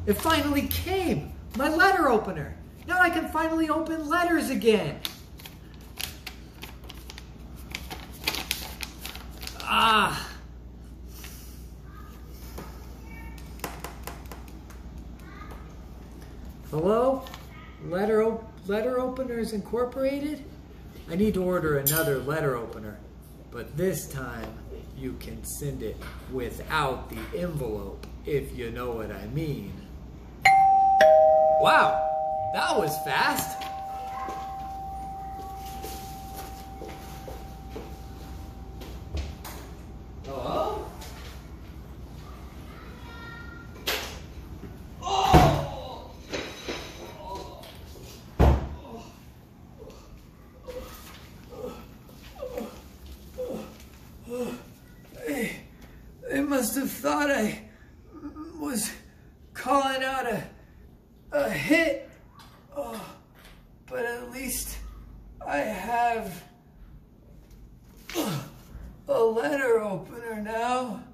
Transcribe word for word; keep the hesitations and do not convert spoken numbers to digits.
It finally came! My letter opener! Now I can finally open letters again! Ah! Hello? Letter, op letter Openers Incorporated? I need to order another letter opener, but this time you can send it without the envelope, if you know what I mean. Wow, that was fast. Hello? Oh! They, they must have thought I was calling out a, a hit. Oh, but at least I have a letter opener now.